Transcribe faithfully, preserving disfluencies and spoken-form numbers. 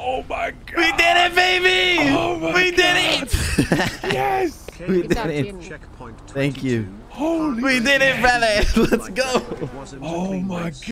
Oh my god. We did it, baby. Oh my we god. did it. Yes. We did it. Checkpoint Thank you. Holy We did it, brother. Let's go. Oh my god.